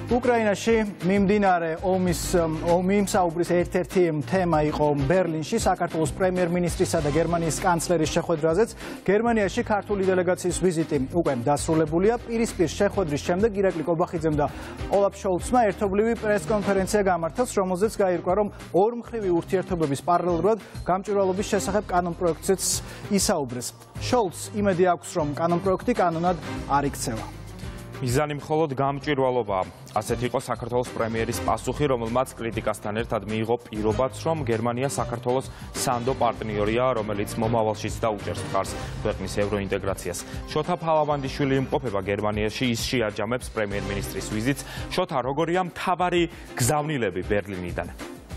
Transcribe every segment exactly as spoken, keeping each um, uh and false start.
უკრაინაში მიმდინარე ომის ომის ერთ-ერთი თემა იყო ბერლინში საქართველოს პრემიერ-მინისტრისა და გერმანიის კანცლერის შეხვედრაზეც. გერმანიაში ქართული დელეგაციის ვიზიტი უკვე დასრულებულია. პირისპირ შეხვედრის შემდეგ ირაკლი კობახიძემ და ოლაფ შოლცმა ერთობლივი პრესკონფერენცია გამართეს, რომელზეც გაირკვა, რომ ორმხრივი ურთიერთობების პარალელურად გამჭვირვალობის შესახებ კანონპროექტზეც ისაუბრეს. შოლცს იმედი აქვს, რომ კანონპროექტი კანონად არ იქცევა. მიზანი მხოლოდ გამჭვირვალობაა. ასეთი იყო საქართველოს პრემიერის პასუხი, რომელმაც კრიტიკასთან ერთად მიიღო პირობაც, რომ გერმანია საქართველოს სანდო პარტნიორია, რომელიც მომავალშიც დაუჭერს მხარს ქვეყნის ევროინტეგრაციას. შოთა ფალავანდიშვილი იმყოფება გერმანიაში, ის შეაჯამებს პრემიერ-მინისტრის ვიზიტს. შოთა, როგორია მთავარი გზავნილები ბერლინიდან?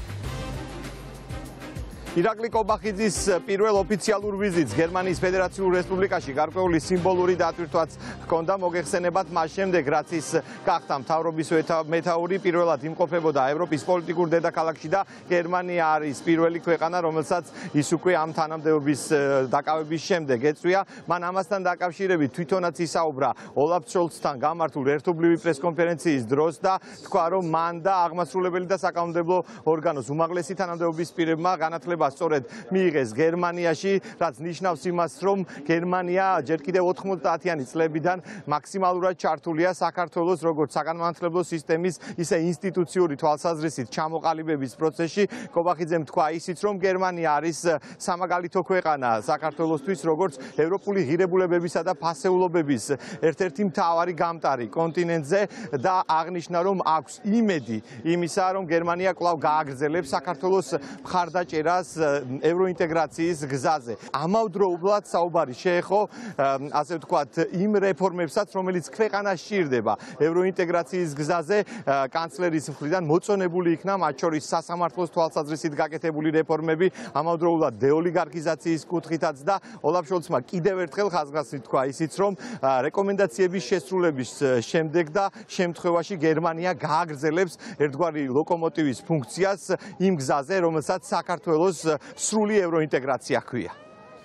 ირაკლი კობახიძის პირველ ოფიციალურ ვიზიტს გერმანიის ფედერაციულ რესპუბლიკაში გარკვეული სიმბოლური დატვირთვაც ჰქონდა. მოგეხსენებათ, მას შემდეგ რაც ის გახდა მთავრობის მეთაური, პირველად იმყოფებოდა ევროპის პოლიტიკურ დედაქალაქში და გერმანია არის პირველი ქვეყანა, რომელსაც ის უკვე ამ თანამდებობის დაკავების შემდეგ ეწვია. მან ამასთან დაკავშირებით თვითონაც ისაუბრა ოლაფ შოლცთან გამართულ ერთობლივი პრესკონფერენციის დროს და თქვა, რომ მან და აღმასრულებელი და საკანონმდებლო ორგანოს უმაღლესი თანამდებობის პირებმა განათლება სწორედ მიიღეს გერმანიაში, რაც ნიშნავს იმას, რომ გერმანია ჯერ კიდევ ოთხმოცდაათიანი წლებიდან მაქსიმალურად ჩართულია საქართველოს როგორც საგანმანათლებლო სისტემის, ისე ინსტიტუციური თვალსაზრისით ჩამოყალიბების პროცესში. კობახიძემ თქვა ისიც, რომ გერმანია არის სამაგალითო ქვეყანა საქართველოსთვის, როგორც ევროპული ღირებულებებისა და ფასეულობების ერთ-ერთი მთავარი გამტარი კონტინენტზე და აღნიშნა, რომ აქვს იმედი იმისა, რომ გერმანია კვლავ გააგრძელებს საქართველოს მხარდაჭერას ევროინტეგრაციის გზაზე. ამავდროულად საუბარი შეეხო, ასე ვთქვათ, იმ რეფორმებსაც, რომელიც ქვეყანას სჭირდება ევროინტეგრაციის გზაზე. კანცლერის მხრიდან მოწონებული იქნა მათ შორის სასამართლოს თვალსაზრისით გაკეთებული რეფორმები, ამავდროულად დეოლიგარქიზაციის კუთხითაც და ოლაფ შოლცმა კიდევ ერთხელ ხაზგასმით თქვა ისიც, რომ რეკომენდაციების შესრულების შემდეგ და შემთხვევაში გერმანია გააგრძელებს ერთგვარი ლოკომოტივის ფუნქციას იმ გზაზე, რომელსაც საქართველოს სრული ევროინტეგრაცია ჰქვია.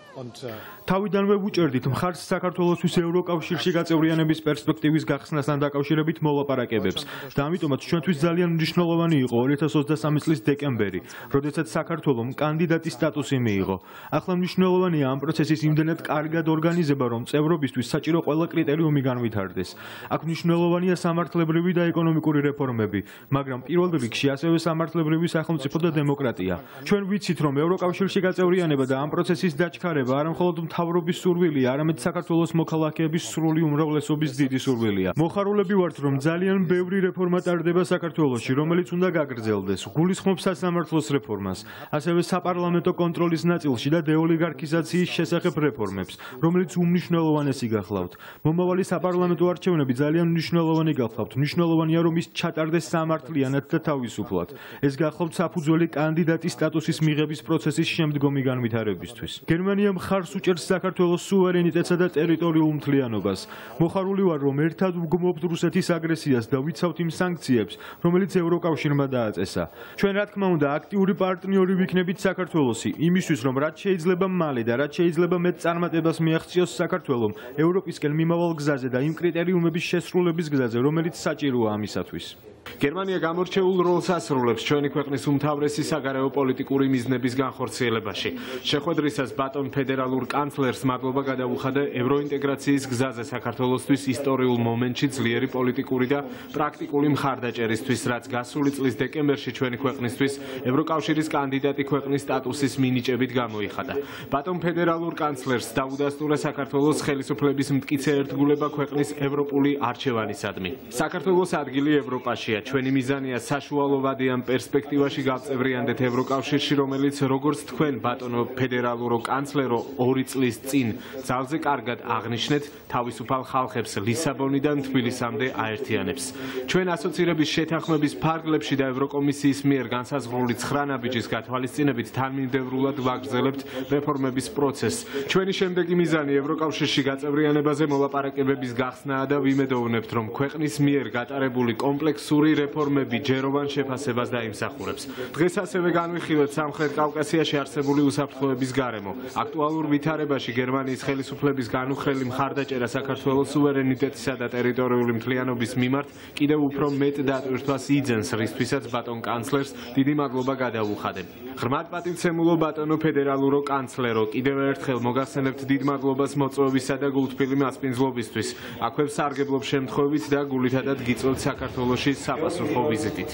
თავიდანვე ვუჭერდით მხარს საქართველოსთვის ევროკავშირში გაწევრიანების პერსპექტივის გახსნასთან დაკავშირებით მოლაპარაკებებს და ამიტომაც ჩვენთვის ძალიან მნიშვნელოვანი იყო ორი ათას ოცდასამი წლის დეკემბერი, როდესაც საქართველომ კანდიდატის სტატუსი მიიღო. ახლა მნიშვნელოვანია ამ პროცესის იმდენად კარგად ორგანიზება, რომ წევრობისთვის საჭირო ყველა კრიტერიუმი განვითარდეს. აქ მნიშვნელოვანია სამართლებრივი და ეკონომიკური რეფორმები, მაგრამ პირველ რიგში ასევე სამართლებრივი სახელმწიფო და დემოკრატია. ჩვენ ვიცით, რომ ევროკავშირში გაწევრიანება და ამ პროცესის დაჩქარება არა მხოლოდ მთავრობის სურვილია, არამედ საქართველოს მოქალაქეების სრული უმრავლესობის დიდი სურვილია. მოხარულები ვართ, რომ ძალიან ბევრი რეფორმა ტარდება საქართველოში, რომელიც უნდა გაგრძელდეს. გულისხმობს სასამართლოს რეფორმას, ასევე საპარლამენტო კონტროლის ნაწილში და დეოლიგარქიზაციის შესახებ რეფორმებს, რომელიც უმნიშვნელოვანესი გახლავთ. მომავალი საპარლამენტო არჩევნები ძალიან მნიშვნელოვანი გახლავთ. მნიშვნელოვანია, რომ ის ჩატარდეს სამართლიანად და თავისუფლად. ეს გახლავთ საფუძველი კანდიდატის სტატუსის მიღების პროცესის შემდგომი განვითარებისთვის. გერმანია მხარს უჭერს საქართველოს სუვერენიტეტსა და ტერიტორიულ მთლიანობას. მოხარული ვარ, რომ ერთად ვგმობთ რუსეთის აგრესიას და ვიცავთ იმ სანქციებს, რომელიც ევროკავშირმა დააწესა. ჩვენ რა თქმა უნდა აქტიური პარტნიორი ვიქნებით საქართველოსი, იმისთვის რომ რაც შეიძლება მალე და რაც შეიძლება მეტ წარმატებას მიაღწიოს საქართველომ ევროპისკენ მიმავალ გზაზე და იმ კრიტერიუმების შესრულების გზაზე, რომელიც საჭიროა ამისათვის. გერმანია გამორჩეულ როლს ასრულებს ჩვენი ქვეყნის უმთავრესი საგარეო პოლიტიკური მიზნების განხორციელებაში. შეხვედრისას ბატონ ფედერალურ კანცლერს მადლობა გადაუხადა ევროინტეგრაციის გზაზე საქართველოსთვის ისტორიულ მომენტში ძლიერი პოლიტიკური და პრაქტიკული მხარდაჭერისთვის, რაც გასული წლის დეკემბერში ჩვენი ქვეყნისთვის ევროკავშირის კანდიდატი ქვეყნის სტატუსის მინიჭებით გამოიხადა. ბატონ ფედერალურ კანცლერს დაუდასტურა საქართველოს ხელისუფლების მტკიცე ერთგულება ქვეყნის ევროპული არჩევანისადმი. საქართველოს ადგილი ევროპაში ჩვენი მიზანია საშუალო ვადიან პერსპექტივაში გავწევრიანდეთ ევროკავშირში, რომელიც როგორც თქვენ ბატონო ფედერალურო კანცლერო ორი წლის წინ ძალზე კარგად აღნიშნეთ, თავისუფალ ხალხებს ლისაბონიდან თბილისამდე აერთიანებს. ჩვენ ასოცირების შეთანხმების ფარგლებში და ევროკომისიის მიერ განსაზღვრული ცხრა ნაბიჯის გათვალისწინებით თანმიმდევრულად ვაგრძელებთ რეფორმების პროცესს. ჩვენი შემდეგი მიზანი ევროკავშირში გაწევრიანებაზე მოლაპარაკებების გახსნაა და ვიმედოვნებთ, რომ ქვეყნის მიერ გატარებული კომპლექსური კონსტიტუციური რეფორმები ჯეროვან შეფასებას დაიმსახურებს. დღეს ასევე განვიხილეთ სამხრეთ კავკასიაში არსებული უსაფრთხოების გარემო. აქტუალურ ვითარებაში გერმანიის ხელისუფლების განუხრელი მხარდაჭერა საქართველოს სუვერენიტეტისა და ტერიტორიული მთლიანობის მიმართ კიდევ უფრო მეტ დატვირთვას იძენს, რისთვისაც ბატონ კანცლერს დიდი მადლობა გადავუხადებ. ღრმად პატივცემულო ბატონო ფედერალურო კანცლერო, კიდევ ერთხელ მოგახსენებთ დიდ მადლობას მოწვევისა და გულთბილი მასპინძლობისთვის. აქვე სარგებლობ შემთხვევით და გულითადად გიწევთ საქართველოში საპასუხო ვიზიტით.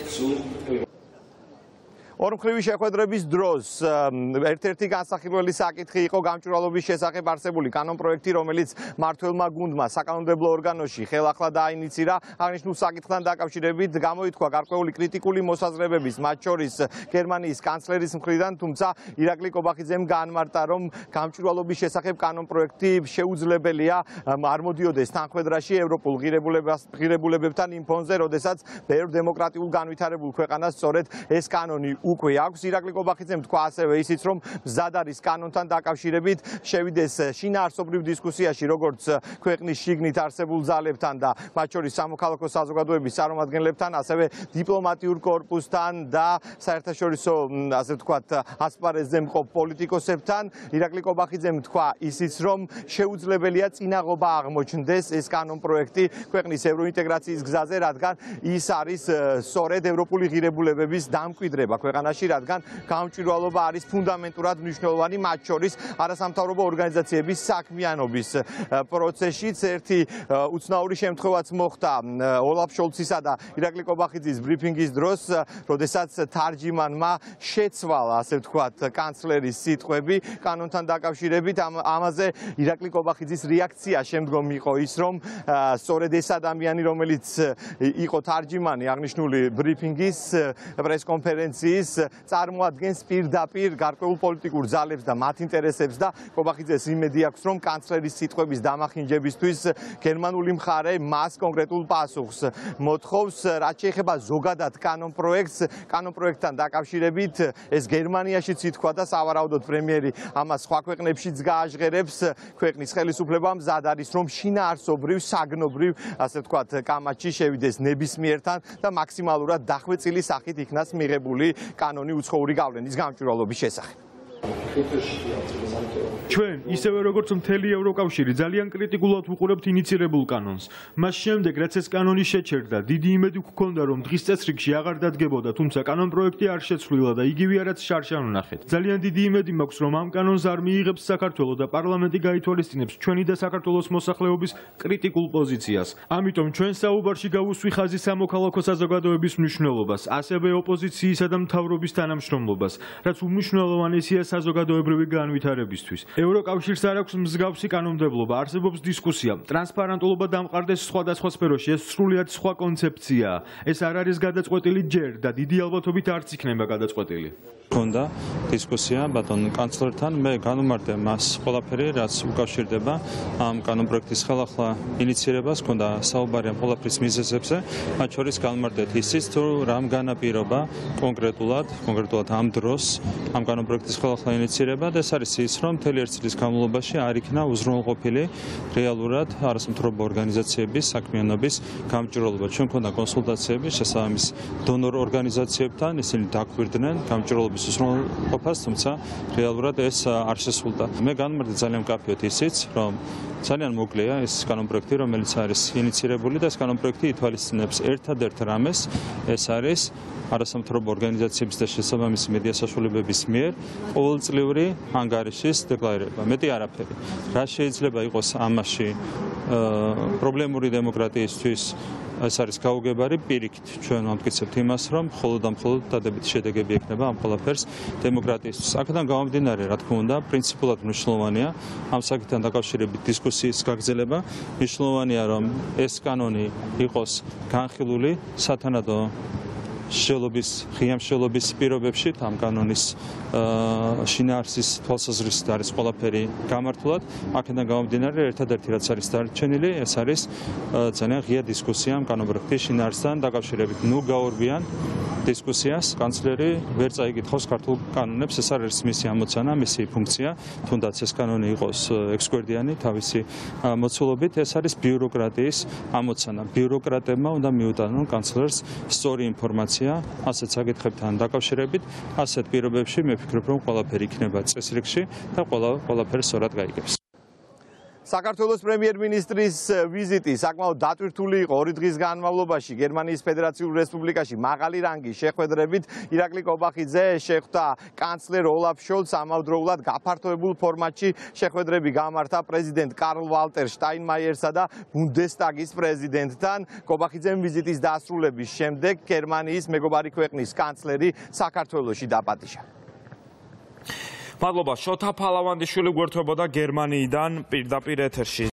ორმხრივი შეხვედრების დროს ერთ-ერთი განსახილველი საკითხი იყო გამჭვირვალობის შესახებ არსებული კანონპროექტი, რომელიც მმართველმა გუნდმა საკანონმდებლო ორგანოში ხელახლა დაინიცირა. აღნიშნულ საკითხთან დაკავშირებით გამოითქვა გარკვეული კრიტიკული მოსაზრებების, მათ შორის გერმანიის კანცლერის მხრიდან, თუმცა ირაკლი კობახიძემ გაანმარტა, რომ გამჭვირვალობის შესახებ კანონპროექტი შეუძლებელია არ მოდიოდეს თანხმედრაში ევროპულ ღირებულებებთან იმ ფონზე, როდესაც ბევრ დემოკრატიულ განვითარებულ ქვეყანას სწორედ ეს კანონი უკვე აქვს. ირაკლი კობახიძემ თქვა ასევე ისიც, რომ მზად არის კანონთან დაკავშირებით შევიდეს შინაარსობრივ დისკუსიაში, როგორც ქვეყნის შიგნით არსებულ ძალებთან და მათ შორის სამოქალაქო საზოგადოების წარმომადგენლებთან, ასევე დიპლომატიურ კორპუსთან და საერთაშორისო, ასე ვთქვათ, ასპარეზზე მყოფ პოლიტიკოსებთან. ირაკლი კობახიძემ თქვა ისიც, რომ შეუძლებელია წინაღობა აღმოჩნდეს ეს კანონპროექტი ქვეყნის ევროინტეგრაციის გზაზე, რადგან ის არის სწორედ ევროპული ღირებულებების დამკვიდრება ქვეყანაში, რადგან გამჭვირვალობა არის ფუნდამენტურად მნიშვნელოვანი, მათ შორის არასამთავრობო ორგანიზაციების საქმიანობის პროცესშიც. ერთი უცნაური შემთხვევაც მოხდა ოლაფ შოლცისა და ირაკლი კობახიძის ბრიფინგის დროს, როდესაც თარჯიმანმა შეცვალა, ასე ვთქვათ, კანცლერის სიტყვები კანონთან დაკავშირებით. ამაზე ირაკლი კობახიძის რეაქცია შემდგომ იყო ის, რომ სწორედ ეს ადამიანი, რომელიც იყო თარჯიმანი აღნიშნული ბრიფინგის პრესკონფერენციის, წარმოადგენს პირდაპირ გარკვეულ პოლიტიკურ ძალებს და მათ ინტერესებს და კობახიძეს იმედი აქვს, რომ კანცლერის სიტყვების დამახინჯებისთვის გერმანული მხარე მას კონკრეტულ პასუხს მოთხოვს. რაც შეეხება ზოგადად კანონპროექტს, კანონპროექტთან დაკავშირებით ეს გერმანიაშიც ითქვა და სავარაუდოდ პრემიერი ამას სხვა ქვეყნებშიც გააჟღერებს. ქვეყნის ხელისუფლება მზად არის, რომ შინაარსობრივ, საგნობრივ, ასე ვთქვათ, კამათში შევიდეს ნებისმიერთან და მაქსიმალურად დახვეწილი სახით იქნას მიღებული კანონი უცხოური გავლენის გამჭვირვალობის შესახებ. ჩვენ, ისევე როგორც მთელი ევროკავშირი, ძალიან კრიტიკულად ვუყურებთ ინიცირებულ კანონს. მას შემდეგ, რაც ეს კანონი შეჩერდა, დიდი იმედი გვქონდა, რომ დღის წესრიგში აღარ დადგებოდა, თუმცა კანონპროექტი არ შეცვლილა და იგივე არაც შარშან ვნახეთ. ძალიან დიდი იმედი მაქვს, რომ ამ კანონს არ მიიღებს საქართველო და პარლამენტი გაითვალისწინებს ჩვენი და საქართველოს მოსახლეობის კრიტიკულ პოზიციას. ამიტომ ჩვენ საუბარში გავუსვი ხაზი სამოქალაქო საზოგადოების მნიშვნელობას, ასევე ოპოზიციისა და მთავრობის თანამშრომლობას, რაც უმნიშვნელოვანესია საზოგადოებრივი განვითარებისთვის. ევროკავშირს არ აქვს მსგავსი კანონმდებლობა, არსებობს დისკუსია. ტრანსპარენტულობა დამყარდეს სხვადასხვა სფეროში, ეს სრულიად სხვა კონცეფციაა. ეს არ არის გადაწყვეტილი ჯერ და დიდი ალბათობით არც იქნება გადაწყვეტილი. Konda დისკუსია ბატონ კანცლერთან, მე განუმარტე მას ყველაფერი, რაც უკავშირდება ამ კანონპროექტის ხელახლა ინიცირებას, კონდა საუბარი ამ ყველაფრის მიზეზებზე, მათ შორის განუმარტეთ ისიც, თუ რამ განაპირობა კონკრეტულად, კონკრეტულად ამ დროს ამ კანონპროექტის ხელახლა ინიცირება და ეს არის ის, რომ მთელი ერთი წლის განმავლობაში არ იქნა უზრუნველყოფილი რეალურად არასამთავრობო ორგანიზაციების საქმიანობის გამჭვირვალობა. ჩვენ ქონდა კონსულტაციები შესაბამის დონორ ორგანიზაციებთან, ისინი დაგვირდნენ გამჭვირვალობის უზრუნველყოფას, თუმცა რეალურად ეს არ შესრულდა. მე განმარტე ძალიან მკაფიოდ ისიც, რომ ძალიან მოკლეა ეს კანონპროექტი, რომელიც არის ინიცირებული და ეს კანონპროექტი ითვალისწინებს ერთადერთ რამეს, ეს არის არასამთავრობო ორგანიზაციების და შესაბამისი მედია საშუალებების მიერ ყოველწლიური ანგარიშის დეკლარირება. მეტი არაფერი. რა შეიძლება იყოს ამაში პრობლემური დემოკრატიისთვის ეს არის გაუგებარი პირიქით. ჩვენ ვამტკიცებთ იმას, რომ მხოლოდ და მხოლოდ დადებითი შედეგები ექნება ამ ყველაფერს დემოკრატიისთვის. აქედან გამომდინარე, რა თქმა უნდა, პრინციპულად მნიშვნელოვანია ამ საკითხთან დაკავშირებით დისკუსიის გაგრძელება. მნიშვნელოვანია, რომ ეს კანონი იყოს განხილული სათანადო შელობის ღია მშელობის პირობებში ამ კანონის შინაარსის თვალსაზრისით არის ყველაფერი გამართულად. აქედან გამომდინარე, ერთადერთი რაც არის დარჩენილი, ეს არის ძალიან ღია დისკუსია ამ კანონპროექტის შინაარსთან დაკავშირებით. ნუ გაურბიან დისკუსიას, კანცლერი ვერ წაიკითხავს ქართულ კანონებს, ეს არის მისი ამოცანა, მისი ფუნქცია, თუნდაც ეს კანონი იყოს ექვსკვერდიანი თავისი მოცულობით, ეს არის ბიუროკრატიის ამოცანა. ბიუროკრატებმა უნდა მიუტანონ კანცლერს სწორი ინფორმაცია ასეთ საკითხებთან დაკავშირებით, ასეთ პირობებში მე ვფიქრობ, რომ ყველაფერი იქნება წესრიგში და ყველა ყველაფერი სწორად გაიგებს. საქართველოს პრემიერ-მინისტრის ვიზიტი საკმაოდ დატვირთული იყო ორი დღის განმავლობაში გერმანიის ფედერაციულ რესპუბლიკაში მაღალი რანგის შეხვედრებით. ირაკლი კობახიძე შეხვდა კანცლერ ოლაფ შოლცს, ამავდროულად გაფართოებულ ფორმატში შეხვედრები გამართა პრეზიდენტ კარლ ვალტერ შტაინმაიერსა და ბუნდესტაგის პრეზიდენტთან. კობახიძემ ვიზიტის დასრულების შემდეგ გერმანიის მეგობარი ქვეყნის კანცლერი საქართველოში დაპატიჟა. მადლობა, შოთა ფალავანდიშვილი გვერდებოდა გერმანიიდან პირდაპირ ეთერში.